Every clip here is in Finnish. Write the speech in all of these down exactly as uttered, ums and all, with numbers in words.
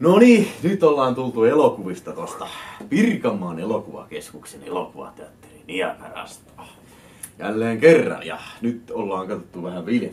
No niin, nyt ollaan tultu elokuvista tosta Pirkanmaan elokuvakeskuksen elokuvateatterin Niagarasta. Jälleen kerran, ja nyt ollaan katsottu vähän filmiä.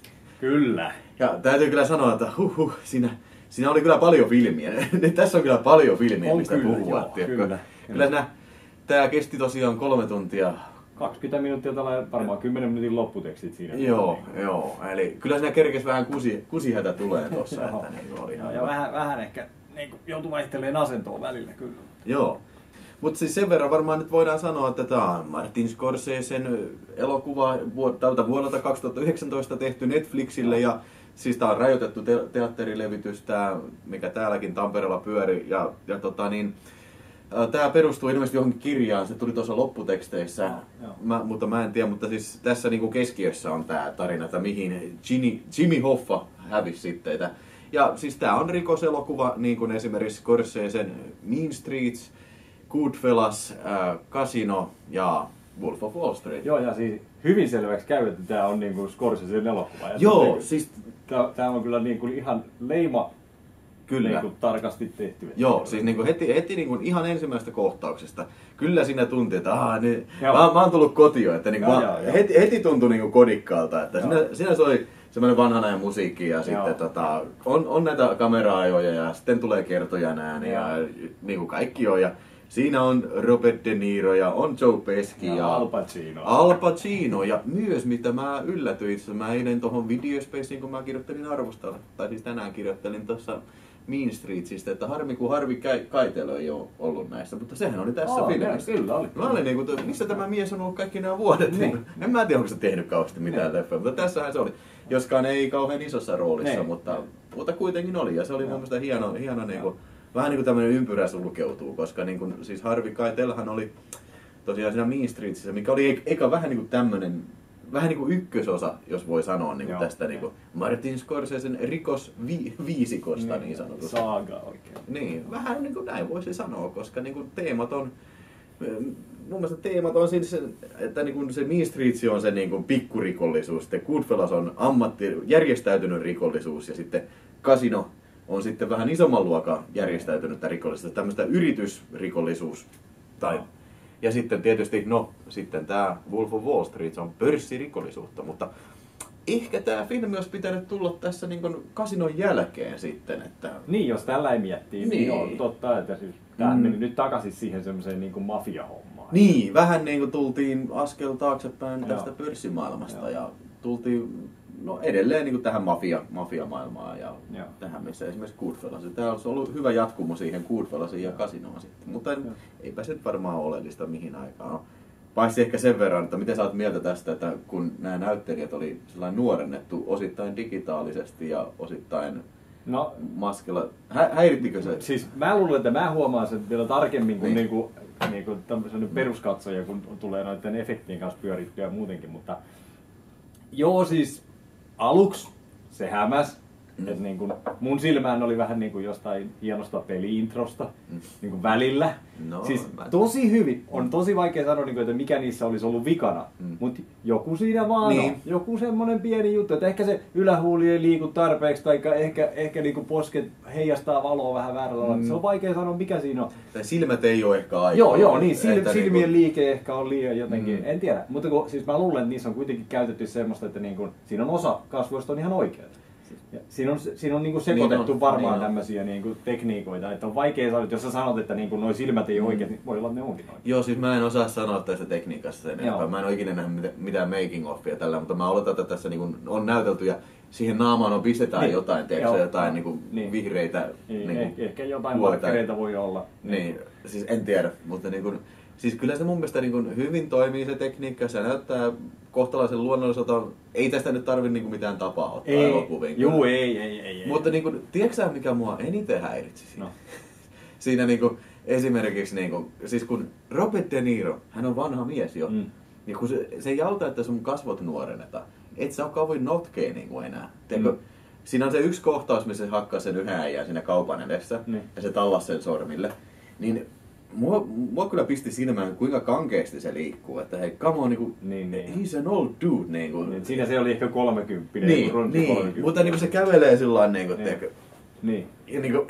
Kyllä. Ja täytyy kyllä sanoa, että huh, huh, siinä, siinä oli kyllä paljon filmiä. Tässä on kyllä paljon filmiä, on mistä kyllä, puhua. joo, kyllä. Kyllä nää, tää kesti tosiaan kolme tuntia. kaksikymmentä minuuttia tällä varmaan kymmenen minuutin lopputekstit siinä. Joo, joo. Eli kyllä siinä kerkesi vähän kusi, kusihätä tulee tossa. että niin oli ja, ja vähän, vähän ehkä niin joutuu vaihtelemaan asentoa välillä kyllä. Joo. Mutta siis sen verran varmaan nyt voidaan sanoa, että tämä on Martin Scorsesen elokuva tältä vuodelta kaksituhattayhdeksäntoista tehty Netflixille. Ja siis tämä on rajoitettu te- teatterilevitys, tää, mikä täälläkin Tampereella pyöri. Ja, ja tota niin, tämä perustuu ilmeisesti johonkin kirjaan, se tuli tuossa lopputeksteissä, no, mä, mutta mä en tiedä, mutta siis tässä niinku keskiössä on tämä tarina, että mihin Jimmy, Jimmy Hoffa hävisi sitten. Ja siis tämä on rikoselokuva, niin kuin esimerkiksi Scorsesen Mean Streets, Goodfellas, äh, Casino ja Wolf of Wall Street. Joo, ja siis hyvin selväksi käy, että tämä on niinku Scorsesen elokuva. Ja Joo, niinku, siis tämä on kyllä niinku ihan leima kyllä. Niinku tarkasti tehty. Joo, siis niinku heti, heti niinku ihan ensimmäisestä kohtauksesta. Kyllä siinä tunti, että aah, niin, mä, mä oon tullut kotiin, että niinku, joo, mä, joo, heti, heti tuntui niinku kodikkaalta, että siinä, Joo. siinä soi semmoinen vanhan ajan musiikki ja sitten Joo. tota, on, on näitä kamera-ajoja ja sitten tulee kertojan ääni ja niinku kaikki on. Ja siinä on Robert De Niro ja on Joe Pesci ja, ja Al Pacino. Al Pacino ja myös mitä mä yllätyin, mä eilen tuohon Videospaceen, kun mä kirjoittelin arvostella, tai siis tänään kirjoittelin tuossa Mean Streetsistä, että harmi kun Harvey Keitel ei ole ollut näissä, mutta sehän oli tässä Aa, filmissä. Kyllä oli. Mä olin niinku, missä tämä mies on ollut kaikki nämä vuodet? Niin. En mä tiedä, onko se tehnyt kauheasti mitään Niin. leffoja, mutta tässähän se oli. Joskaan ei kauhean isossa roolissa, Niin. mutta, mutta kuitenkin oli. Ja se oli mun mielestä hieno, hieno niinku, vähän niin kuin tämmöinen ympyrä sulkeutuu, koska niin kuin, siis Harvey Keitelhan oli tosiaan siinä Mean Streetsissä, mikä oli eka vähän niin kuin tämmöinen, vähän niin kuin ykkösosa, jos voi sanoa niin kuin tästä niin kuin Martin Scorsesen rikosviisikosta niin sanotusti. Saaga oikein. Niin, vähän niin kuin näin voisi sanoa, koska niin kuin teemat on, mun mielestä teemat on siis, että niin kuin se Mean Streets on se niin kuin pikkurikollisuus, sitten Goodfellas on ammatti, järjestäytynyt rikollisuus ja sitten Casino on sitten vähän isomman luokan järjestäytynyttä rikollisuutta, tämmöistä yritysrikollisuus. Tai, ja sitten tietysti, no, sitten tämä Wolf of Wall Street on pörssirikollisuutta, mutta ehkä tämä filmi olisi pitänyt tulla tässä niin kuin Casinon jälkeen sitten. Että Niin, jos tällä ei miettii, niin, niin on totta, että siis tämä Mm. meni nyt takaisin siihen semmoiseen niin kuin mafiahommaan. Niin, vähän niin kuin tultiin askel taaksepäin Joo. tästä pörssimaailmasta Joo. ja tultiin no edelleen niin kuin tähän mafia, mafiamaailmaan ja Joo. tähän missä esimerkiksi Goodfellas. Tämä olisi ollut hyvä jatkumo siihen Goodfellasiin ja Casinoon sitten, mutta Joo. eipä se nyt varmaan oleellista mihin aikaan on. Paitsi ehkä sen verran, että mitä sä oot mieltä tästä, että kun nämä näyttelijät oli sellainen nuorennettu osittain digitaalisesti ja osittain No, maskella. Hä- häirittikö se? siis mä luulen, että mä huomaan sen vielä tarkemmin kuin, Niin. niinku, niinku tämmöisen peruskatsoja, kun tulee noiden efektien kanssa pyörittyä ja muutenkin, mutta joo siis aluksi se hämäs. Mm. Et niin kun mun silmään oli vähän niin kuin jostain hienosta peli-introsta Mm. niin kuin välillä. No, siis mä- tosi hyvin. On tosi vaikea sanoa, niin kuin, että mikä niissä olisi ollut vikana. Mm. Mutta joku siinä vaan Niin. on. Joku semmonen pieni juttu, että ehkä se ylähuuli ei liiku tarpeeksi, tai ehkä, ehkä niin kuin posket heijastaa valoa vähän väärällä tavalla. Mm. Se on vaikea sanoa, mikä siinä on. Tai silmät ei ole ehkä aikaa. Joo, joo, niin sil, Että silmien niinku- liike ehkä on liian jotenkin, Mm. en tiedä. Mutta kun, siis mä luulen, että niissä on kuitenkin käytetty semmoista, että niin kun, siinä on osa kasvoista on ihan oikeita. Ja siinä on, siinä on niinku sekoitettu Niin on, varmaan niin on. tämmöisiä niinku tekniikoita, että on vaikea sanoa, että jos sä sanot, että niinku noi silmät ei ole Mm. oikeat, niin voi olla, että ne onkin oikeat. Joo, siis mä en osaa sanoa tästä tekniikasta sen enempää. Joo. Mä en ole ikinä nähnyt mit- mitään making offia tällä, mutta mä oletan, että tässä niinku on näytelty ja siihen naamaan on pistetään Niin. jotain, tiedätkö, Joo. jotain niinku Niin. vihreitä Niin, niinku eh, ehkä jotain huolta. markkereita voi olla. Niin, siis en tiedä, mutta niinku, siis kyllä se mun mielestä niinku hyvin toimii se tekniikka, se näyttää kohtalaisen luonnolliselta. Ei tästä nyt tarvi niinku mitään tapaa ottaa Ei, elokuviin. juu, ei, ei, ei, ei. Mutta niinku, tiedätkö sä, mikä mua eniten häiritsi siinä? No. Siinä niinku, esimerkiksi, niinku, siis kun Robert De Niro, hän on vanha mies jo, Mm. niin kun se, se ei auta, että sun kasvot nuorennetaan. Et sä ole kauhean notkea niinku enää. Tiedätkö, Mm. siinä on se yksi kohtaus, missä se hakkaa sen yhden äijän siinä kaupan edessä Niin. ja se tallas sen sormille. Niin mua, mua kyllä pisti silmään, kuinka kankeasti se liikkuu. Että hei, come on, niinku, Niin, niin. he's an old dude. Niinku. Niin, siinä se oli ehkä kolmekymppinen. Niin, runti niin. kolmekymppinen. Mutta niinku se kävelee sillä lailla, niinku, Niin. tiedätkö, Niin. ja niinku,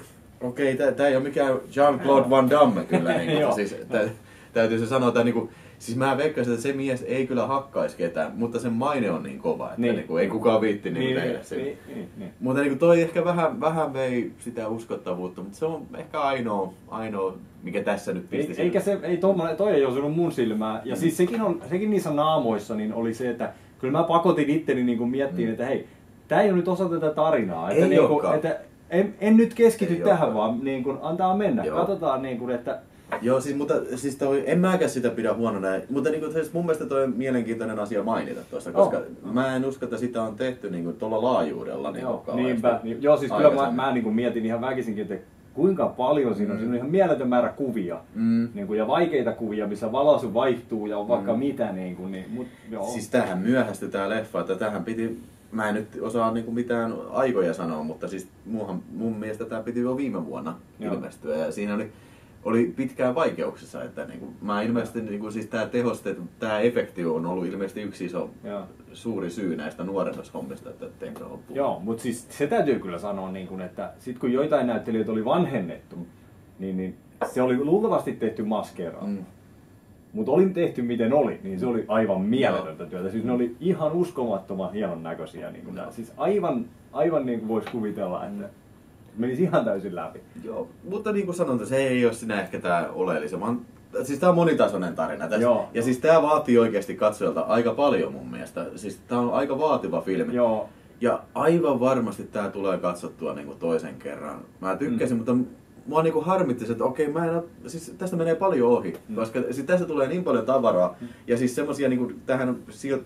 okei, okay, tää ei ole mikään Jean-Claude Van Damme kyllä. Niin, mutta siis, tä, täytyy se sanoa, että niinku, siis mä veikkasin, että se mies ei kyllä hakkaisi ketään, mutta sen maine on niin kova, että niin. Niinku, ei kukaan viitti niinku niin, tehdä sitä. Niin, niin, niin. Mutta niinku toi ehkä vähän, vähän vei sitä uskottavuutta, mutta se on ehkä ainoa, ainoa mikä tässä nyt pisti. Eikä se, ei tommonen, toi ei osunut mun silmään. Ja mm. siis sekin, on, sekin niissä naamoissa niin oli se, että kyllä mä pakotin itteni niin miettiin, mm. että hei, tää ei ole nyt osa tätä tarinaa. Että, niin kuin, että en, en nyt keskity ei tähän, olekaan. Vaan niin kuin, antaa mennä. Joo. Katsotaan, niin kuin, että... Joo, siis, mutta siis toi, en mäkään sitä pidä huonona, mutta niin kuin, siis mun mielestä toi on mielenkiintoinen asia mainita tuosta, koska oh. mä en usko, että sitä on tehty niin kuin, tuolla laajuudella. Niin joo, niinpä. Niin, joo, siis kyllä mä, mä niin kuin mietin ihan väkisinkin, että kuinka paljon siinä on, mm. siinä on ihan mieletön määrä kuvia mm. niin kuin, ja vaikeita kuvia, missä valaisu vaihtuu ja on vaikka mm. mitä. Niin kuin, niin, mut, joo. Siis tähän myöhästyi tää leffa, että tähän piti, mä en nyt osaa niin kuin mitään aikoja sanoa, mutta siis muuhan, mun mielestä tää piti jo viime vuonna joo. ilmestyä ja siinä oli oli pitkään vaikeuksissa, että niin kuin, mä ilmeisesti niin kuin, siis tää tehoste, tää efekti on ollut ilmeisesti yksi iso ja. suuri syy näistä nuorennushommista, että tein se loppuun. Joo, mutta siis se täytyy kyllä sanoa, niin kuin, että sit kun joitain näyttelijöitä oli vanhennettu, niin, niin se oli luultavasti tehty maskeeraan. Mm. Mutta oli tehty miten oli, niin se oli aivan mieletöntä työtä. Siis ne oli ihan uskomattoman hienon näköisiä. Niin kuin siis aivan, aivan niin kuin voisi kuvitella, että menisi ihan täysin läpi. Joo, mutta niin kuin sanoin, se ei ole sinä ehkä tämä oleellisen. Siis tämä on monitasoinen tarina. Tässä. Joo. Ja siis tämä vaatii oikeasti katsojalta aika paljon mun mielestä. Siis tämä on aika vaativa filmi. Joo. Ja aivan varmasti tämä tulee katsottua niin kuin toisen kerran. Mä tykkäsin, mm. mutta mua niin kuin harmitti, että okei, mä en ole, siis tästä menee paljon ohi. Mm. Koska siis tästä tulee niin paljon tavaraa. Mm. Ja siis semmosia, niin kuin, tämähän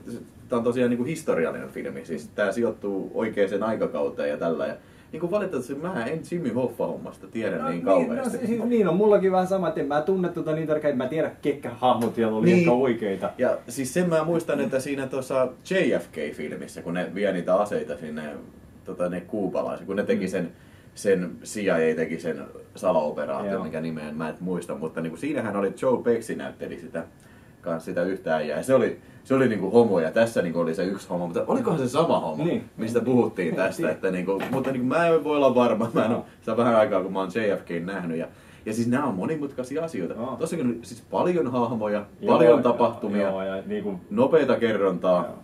on tosiaan niin kuin historiallinen filmi. Siis tämä sijoittuu oikeaan aikakauteen ja tällä. Ja niin kuin valitettavasti mä en Jimmy Hoffa-hommasta tiedä no, niin kauheasti. Niin, no, siis, niin on mullakin vähän sama, että en mä tunne tuota niin tarkkaan, mä tiedä ketkä hahmot siellä oli niin. Ehkä oikeita. Ja siis sen mä muistan, että siinä tuossa J F K-filmissä, kun ne vie niitä aseita sinne, tota, ne kuupalaisia, kun ne teki sen, sen C I A teki sen salaoperaation, mikä nimeen mä en muista, mutta niin kuin siinähän oli Joe Pesci näytteli sitä, kans sitä yhtä äijää. Se oli, se oli niinku homo ja tässä niinku oli se yksi homo, mutta olikohan se sama homo, niin. mistä puhuttiin tästä, että niinku, mutta niinku mä en voi olla varma, mä en ole, se on vähän aikaa kun mä oon J F K:n nähnyt ja, ja siis nämä on monimutkaisia asioita. Oh. Tossakin on siis paljon hahmoja, joo, paljon tapahtumia, joo, ja niinku, nopeita kerrontaa, joo.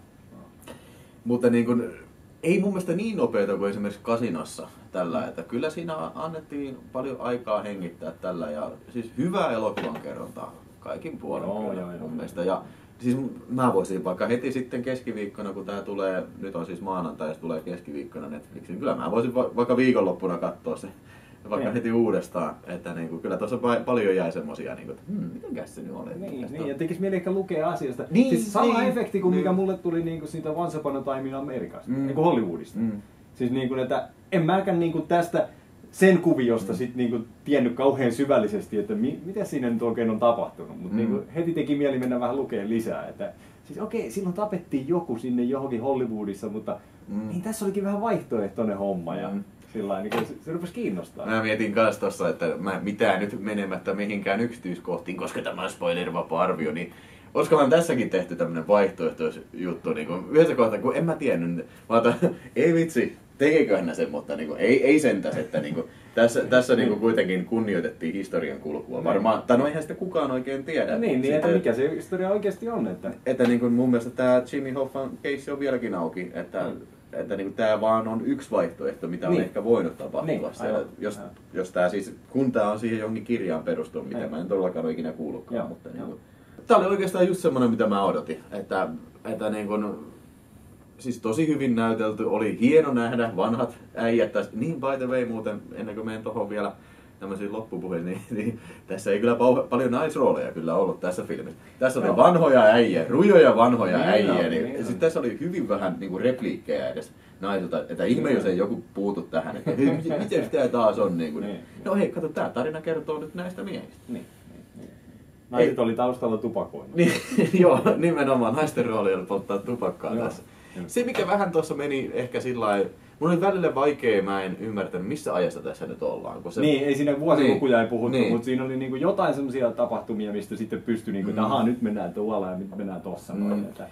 mutta niinku, ei mun mielestä niin nopeita kuin esimerkiksi Kasinossa tällä, että kyllä siinä annettiin paljon aikaa hengittää tällä ja siis hyvää elokuvan kerrontaa kaikin puolin joo, kyllä, joo, mun joo. mielestä. Ja, siis mä voisin vaikka heti sitten keskiviikkona, kun tää tulee, nyt on siis maanantai ja tulee keskiviikkona Netflixiin, kyllä mä voisin va- vaikka viikonloppuna katsoa se vaikka ja. heti uudestaan, että niinku, kyllä tuossa pa- paljon jäi semmosia, niinku, että hmm, mitenkäs se nyt oli. Niin, niin ja tekis mieli ehkä lukea asiasta. Niin, siis sama niin, efekti kuin niin. mikä mulle tuli niinku siitä Once Upon a Time in Americasta, mm. niinku Hollywoodista. Mm. Siis niinku, että en mäkään niinku tästä sen kuviosta mm. sit niinku tiennyt kauhean syvällisesti, että mi- mitä siinä nyt oikein on tapahtunut, mutta mm. niinku heti teki mieli mennä vähän lukeen lisää, että siis okei, silloin tapettiin joku sinne johonkin Hollywoodissa, mutta mm. niin tässä olikin vähän vaihtoehtoinen homma ja mm. sillain, niin se, se rupesi kiinnostaa. Mä mietin kans tossa, että mä mitään nyt menemättä mihinkään yksityiskohtiin, koska tämä on spoilerivapaa arvio, niin olisikohan tässäkin tehty tämmönen vaihtoehtoisjuttu, niin kuin yhdessä kohtaa, kun en mä tiennyt, mä otan, ei vitsi, tekeeköhän ne sen, mutta niin kuin, ei, ei sentäs, että niin kuin, tässä, tässä niin kuin kuitenkin kunnioitettiin historian kulkua. Varmaan, tai no eihän sitä kukaan oikein tiedä. Niin, niin että mikä se historia oikeasti on. Että, että niin kuin mun mielestä tämä Jimmy Hoffan case on vieläkin auki, että, mm. että niin kuin tämä vaan on yksi vaihtoehto, mitä niin. on ehkä voinut tapahtua. Niin, siellä, jos, jos tämä siis, kun tämä on siihen johonkin kirjaan perustunut, mitä mä en todellakaan ole ikinä kuullutkaan. Joo, mutta niin kuin, tämä oli oikeastaan just semmoinen, mitä mä odotin. Että, että niin kuin, siis tosi hyvin näytelty, oli hieno nähdä vanhat äijät tässä. Niin by the way muuten, ennen kuin menen tuohon vielä tämmöisiin loppupuheen, niin, niin tässä ei kyllä pauha, paljon naisrooleja kyllä ollut tässä filmissä. Tässä oli no. vanhoja äijä, rujoja vanhoja niin äijä, niin, niin, niin sitten tässä oli hyvin vähän niin kuin repliikkejä edes naisilta, että ihme jos ei joku puutu tähän, että miten tämä taas on. Niin kuin, niin, no hei, kato, tämä tarina kertoo nyt näistä miehistä. Niin. Naiset oli taustalla tupakoinut. Niin, joo, nimenomaan. Naisten rooli oli polttaa tupakkaa joo. tässä. Se mikä vähän tuossa meni ehkä sillä lailla, mun oli välillä vaikea, mä en ymmärtänyt missä ajassa tässä nyt ollaan. Kun se... Niin, ei siinä vuosilukuja niin, ei puhuttu, niin. mutta siinä oli niinku jotain semmoisia tapahtumia, mistä sitten pystyi, niinku, että mm. ahaa nyt mennään tuolla ja nyt mennään tossa. Mm. Noin, että...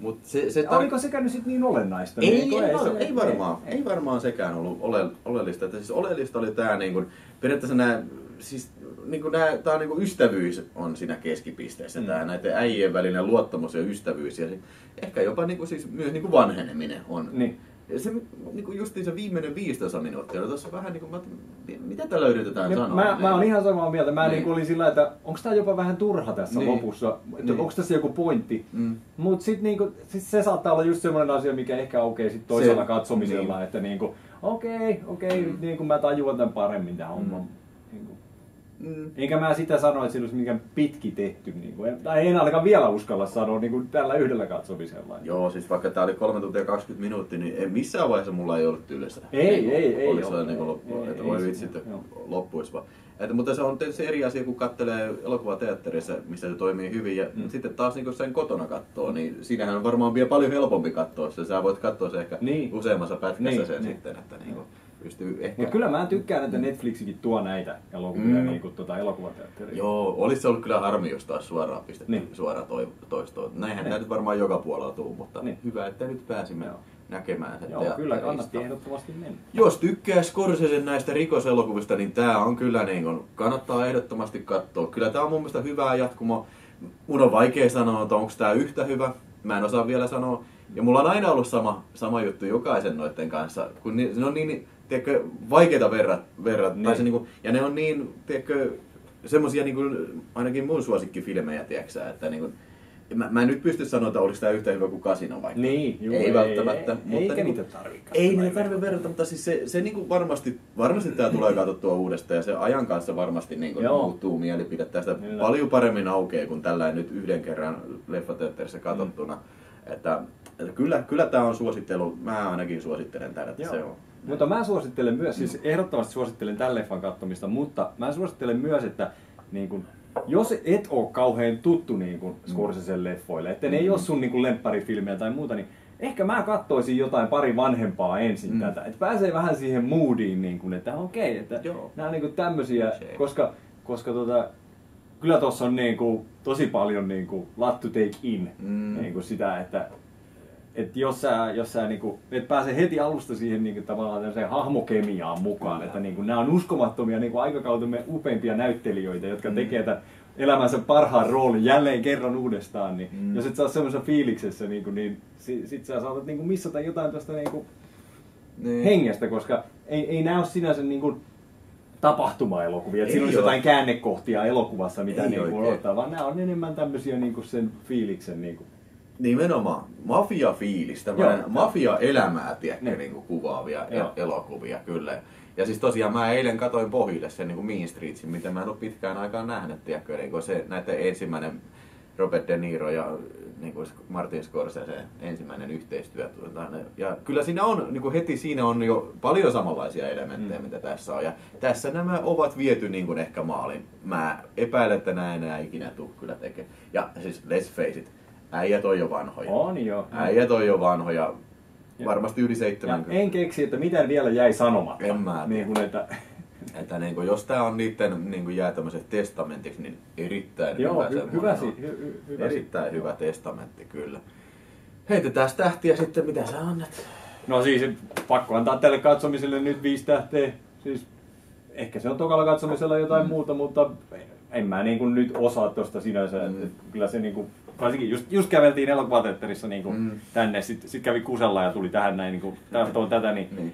Mut se, se tar... Oliko sekään nyt sit niin olennaista? Ei, niin, ei, ei, var, se, ei, varmaan, ei. ei varmaan sekään ollut ole, oleellista. Että siis oleellista oli tää niin periaatteessa nää, siis niin nää, tää niin ystävyys on siinä keskipisteessä. Mm. Tää näiden äijien välinen luottamus ja ystävyys ja se, ehkä jopa niin siis myös niin vanheneminen on. Niin. Ja se niin justiin se viimeinen viisitoista minuuttia, no tuossa vähän niin kuin, mitä tällä yritetään ja sanoa? Mä, mä oon ihan samaa mieltä. Mä niin. Niin olin sillä, että onko tää jopa vähän turha tässä niin. Lopussa, että niin. Onko tässä joku pointti. Mm. Mut sit, niinku, sit se saattaa olla just semmoinen asia, mikä ehkä aukeaa sit toisella se, katsomisella, niin. Että niinku, okei, okei, mm. niin mä tajuan tämän paremmin tämän homman. Mm. Niinku. Mm. Enkä mä sitä sano, että siinä olisi mikään pitki tehty. Niin kuin, tai en ainakaan vielä uskalla sanoa niin kuin tällä yhdellä katsomisella. Joo, siis vaikka tää oli kolme tuntia kaksikymmentä minuuttia, niin ei missään vaiheessa mulla ei ollut tylsä. Ei, niin, ei, ei. Olisi ole, niin kuin, ei, että voi vitsi, että loppuisi vaan. Että, mutta se on tietysti eri asia, kun katselee elokuvateatterissa, missä se toimii hyvin. Ja mm. sitten taas niin kun sen kotona katsoo, niin siinähän on varmaan vielä paljon helpompi katsoa se. Sä voit katsoa se ehkä niin. useammassa pätkässä niin, sen niin. sitten. Että, niin kuin, Ehkä... Mutta kyllä mä tykkään, että Netflixikin tuo näitä elokuvia mm. niin kuin tuota elokuvateatteriin. Joo, olisi se ollut kyllä harmi, jos taas suoraan pistetty niin. suoraan toistoon. Näinhän tämä nyt varmaan joka puolella tuu, mutta niin. hyvä, että nyt pääsimme Joo. näkemään sen Joo, kyllä kannatti ehdottomasti mennä. Jos tykkää Scorsesen näistä rikoselokuvista, niin tää on kyllä niin kuin, kannattaa ehdottomasti katsoa. Kyllä tää on mun mielestä hyvää jatkumo. Mun on vaikea sanoa, että onko tää yhtä hyvä. Mä en osaa vielä sanoa. Ja mulla on aina ollut sama, sama juttu jokaisen noiden kanssa, kun ni, ne on niin, tiedätkö, vaikeita verrat, verrat niin. Tai se, niin kuin, ja ne on niin, tiedätkö, semmosia niin kuin, ainakin mun suosikkifilmejä, tiedätkö, että niin kuin, mä, mä en nyt pysty sanoa, että oliko tää yhtä hyvä kuin Casino vaikka. Niin, juu, ei, ei välttämättä. Ei, mutta eikä niin, niitä tarvitse. Ei niitä tarvitse verrata, mutta siis se, se niin kuin varmasti, varmasti tää tulee katsottua uudestaan ja se ajan kanssa varmasti niin kuin muuttuu mielipide tästä Kyllä. paljon paremmin aukeaa kuin tällainen nyt yhden kerran leffateatterissa katsottuna. Mm. Että, että kyllä, kyllä tämä on suosittelu, mä ainakin suosittelen tätä, että Joo. se on. Mutta mä suosittelen myös, siis ehdottomasti suosittelen tämän leffan katsomista, mutta mä suosittelen myös, että niin kun, jos et ole kauhean tuttu niin kun Scorsesen leffoille, että ne mm. ei ole sun niin kun lempparifilmiä tai muuta, niin ehkä mä katsoisin jotain pari vanhempaa ensin mm. tätä, että pääsee vähän siihen moodiin, niin kun, että okei, okay, että Joo. nämä on niin kun tämmösiä, koska, koska tota, kyllä tuossa on niin kun, tosi paljon niin kun, lot to take in mm. niin kun sitä, että että jos sä, jos sä niinku, et pääse heti alusta siihen niinku tavallaan hahmokemiaan mukaan, Kyllä. että niinku, nämä on uskomattomia niinku aikakautemme upeimpia näyttelijöitä, jotka mm. tekee tämän elämänsä parhaan roolin jälleen kerran uudestaan, niin mm. jos et saa semmoisessa fiiliksessä, niinku, niin sit, sit sä saatat niinku missata jotain tuosta niinku niin. hengestä, koska ei, ei nämä ole sinänsä niinku tapahtuma-elokuvia, että siinä olisi jotain käännekohtia elokuvassa, mitä niinku odottaa, vaan nämä on enemmän tämmöisiä niinku sen fiiliksen niinku nimenomaan mafia-fiilis, tämmöinen mafia-elämää tiedätkö, niin kuin kuvaavia Joo. elokuvia kyllä. Ja siis tosiaan mä eilen katoin pohjille sen niin kuin Mean Streetsin, mitä mä en ole pitkään aikaan nähnyt, tiedätkö, niin kuin se näiden ensimmäinen Robert De Niro ja niin kuin Martin Scorsese ensimmäinen yhteistyö. Ja kyllä siinä on, niin kuin heti siinä on jo paljon samanlaisia elementtejä, mm. mitä tässä on. Ja tässä nämä ovat viety niin kuin ehkä maalin. Mä epäilen, että näin enää ikinä tule kyllä tekemään. Ja siis let's face it. Äijät on jo vanhoja. On jo. Äijät on jo vanhoja. Varmasti yli seitsemänkymmentä. Ja en keksi, että mitä vielä jäi sanomatta. En mä niin kuin, että... että niin kuin, jos tää on niiden niin kuin jää tämmöiseksi testamentiksi, niin erittäin Joo, hyvä. Hy- hyvä, si- hy- hyvä erittäin si- hyvä testamentti kyllä. Heitetään tähtiä sitten, mitä sä annat? No siis pakko antaa tälle katsomiselle nyt viisi tähteä. Siis, ehkä se on tokalla katsomisella jotain mm. muuta, mutta en mä niin kuin nyt osaa tosta sinänsä. Mm. Kyllä se niin kuin, varsinkin just, just käveltiin elokuvateatterissa niin kuin mm. tänne, sitten sit kävi kusella ja tuli tähän näin, niin kuin, tätä, niin mm.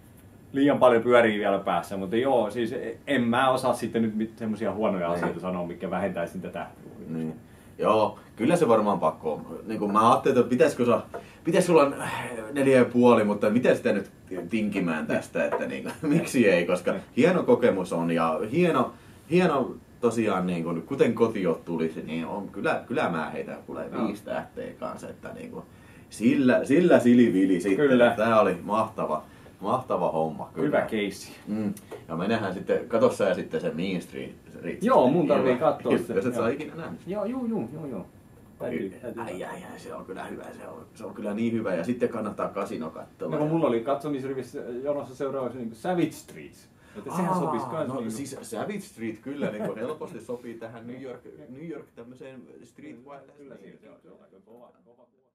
liian paljon pyörii vielä päässä. Mutta joo, siis en mä osaa sitten nyt semmoisia huonoja mm. asioita sanoa, mitkä vähentäisi sitä tähtiä. Mm. Joo, kyllä se varmaan pakko on. Niin kuin mä ajattelin, että pitäisikö sulla, pitäisikö sulla neljä ja puoli, mutta miten sitä nyt tinkimään tästä, että niin kuin, miksi ei, koska hieno kokemus on ja hieno, hieno tosiaan, niin kuin, kuten kotiot tulisi, niin on, kyllä, kyllä mä heitän kuule viisi tähteä kanssa, että niin kuin, sillä, sillä silivili sitten. Kyllä. Tää oli mahtava, mahtava homma. Kyllä. Hyvä keissi. Mm. Ja menehän sitten, katso sä sitten se Mean Street. Joo, mun tarvii katsoa se. Jos et saa ikinä nähnyt. Joo, joo, joo, joo. joo. Ai, ai, ai, se on kyllä hyvä, se on, se on kyllä niin hyvä ja sitten kannattaa Casino katsoa. No, mulla oli katsomisrivissä jonossa seuraavaksi niin Savage Streets. Että sehän Aa, sopisi kans. No niin siis Savage Street kyllä niin helposti sopii tähän New York, New York tämmöiseen street Kyllä, se on aika kova.